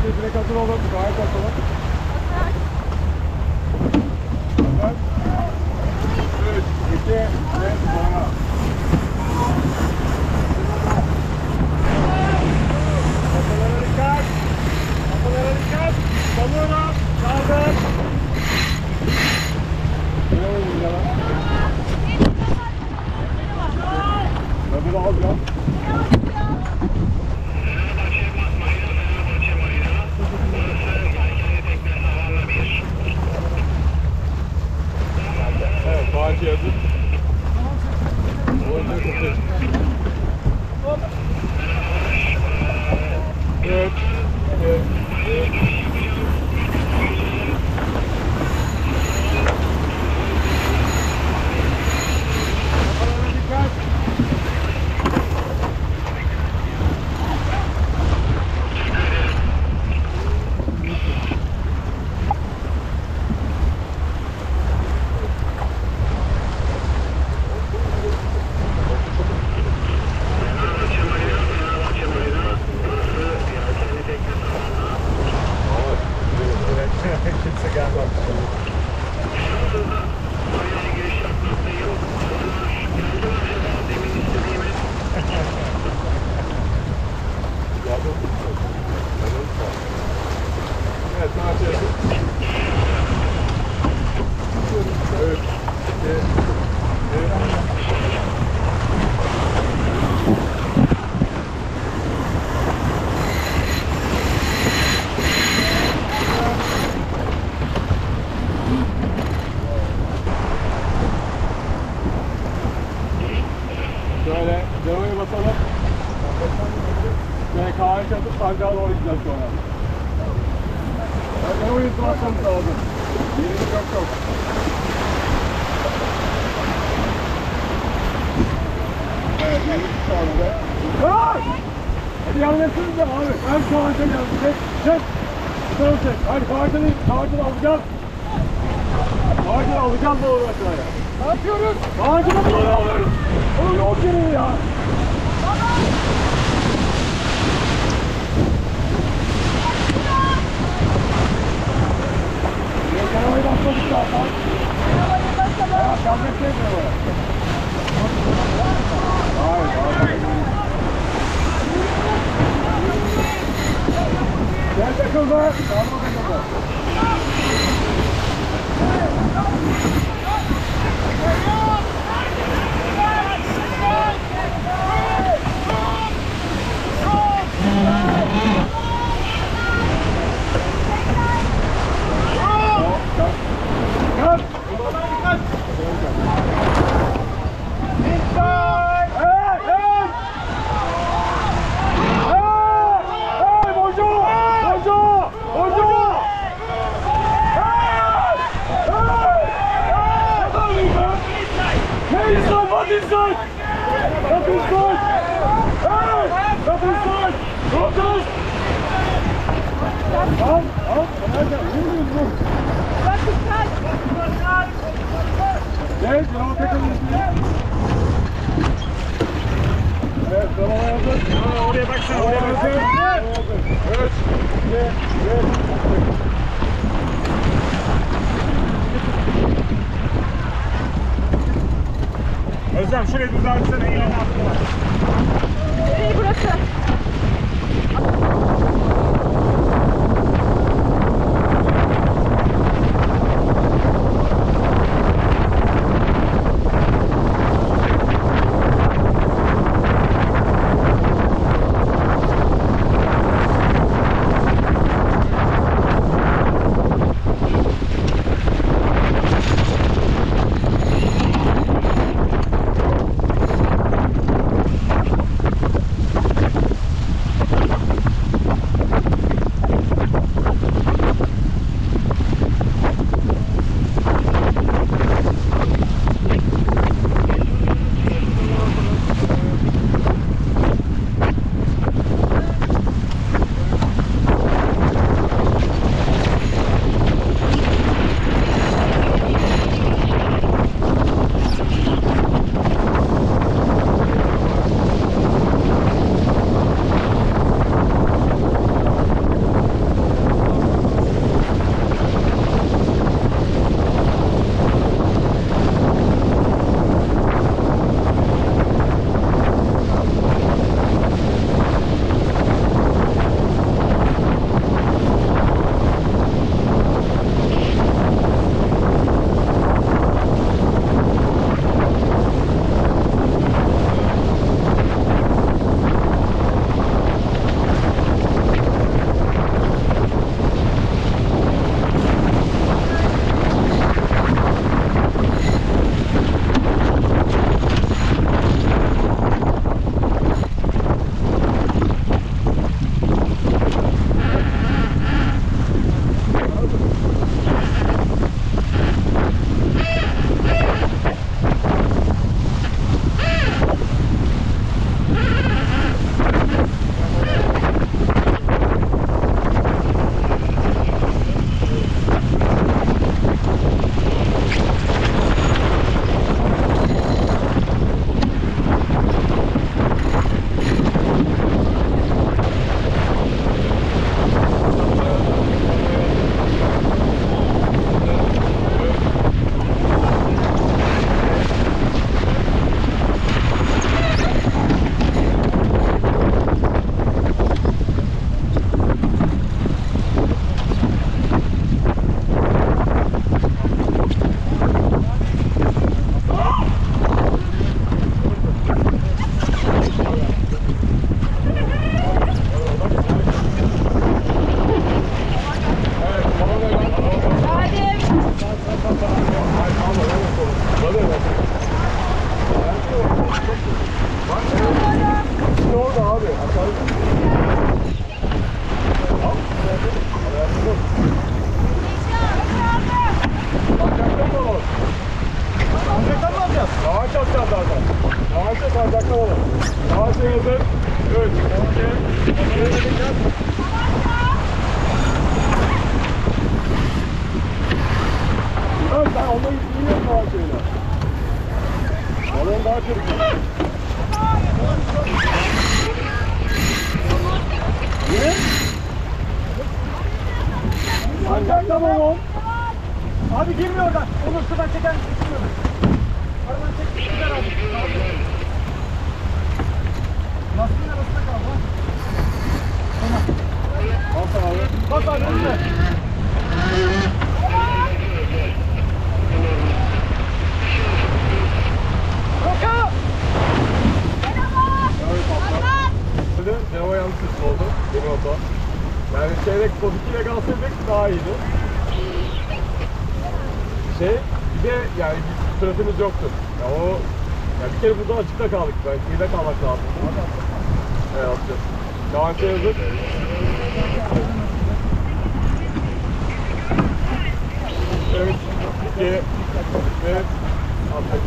direkt hazır olun. Gayet hazır olun. Hazır. 3, 2 ve sonra. Kafalara dikkat. Kafalara dikkat. Salıyorum. Kaldır. Ne oldu ya? Tabii alacağım. Evet, Fatih hazır. Evet. Evet. Kimse gelmez. Evet, Fatih. Evet. Şöyle devayı basalım. Şöyle kahve katıp sancağa doğru gideceğiz sonra. Devayı tutmazsanız lazım. Yerini çok. Evet, yerini tutalım. Hadi yanlasınız da abi. Ben kahve geldim. Çek. Tutalım çek. Hadi kahveni alacağız. Kahveni alacağız doğru aşağıya. Ne yapıyoruz? Kahveni doğru alıyoruz. Oğlum yok yeri ya. Arabayı basmadık zaten. Ya kalmak değil mi bu? Hayır. Gel takıldı. Kalma takıldı. Evet, tamam hazır. Oraya baksana, oraya baksana. Evet. Özlem şurayı düzeltsene, ilan altına. İyi burası. şey hazır. 3, 2, 1. Sen onunla gidiyorsun o şeyle. Balon daha çabuk. Ne? Ancak da balon. Abi girmiyor oradan. Onur sudan çeken geçmiyor. Aradan çek. Gider abi. Lastiğin arasında kaldı. Tamam. Bas abi. Bas abi önüne. Kaka! Demo yanlış oldu. Benim hata. Yani çeyrek pozitifle kalsaydık daha iyiydi. Bir de yani süratimiz yoktu. Ya o ya bir kere burada açıkta kaldık. Ben kıyıda kalmak lazım. Evet atacağız. Davante yazık. Evet. 2. Evet. Attık.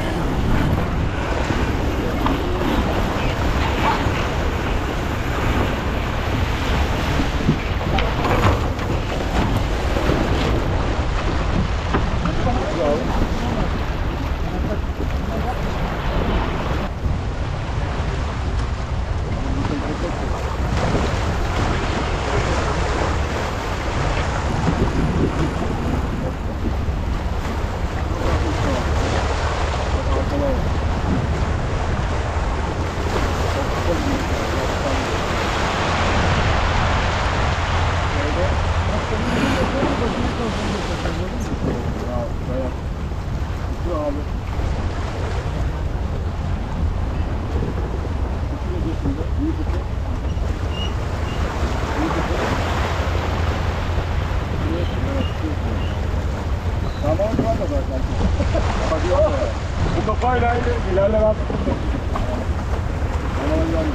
Bu kafayla ilerle ben tuttum. Tamam gelmiş.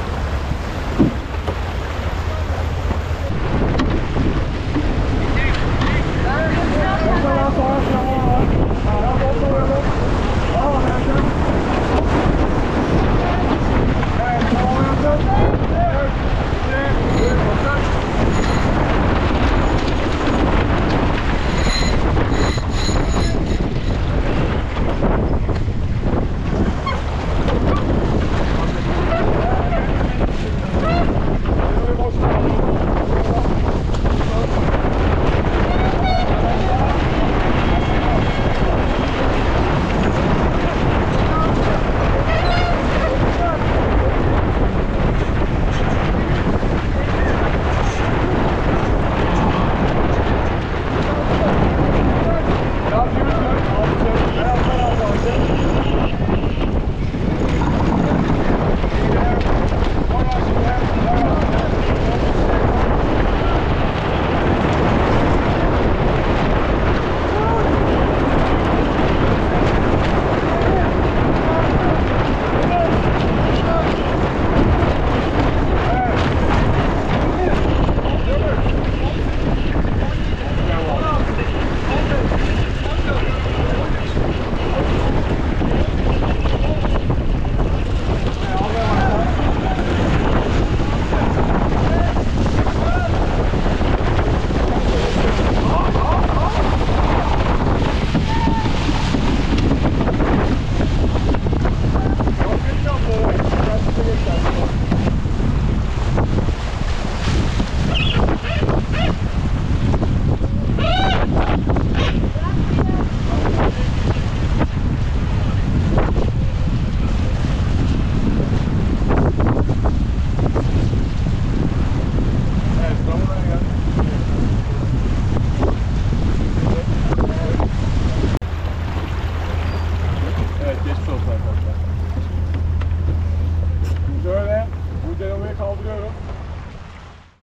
Mesela sonra şama var. Ya bol koyalım. Tamam erken. Evet tamam erken. Evet. Evet. Bakın. Şöyle bu dinamoyu kaldırıyorum.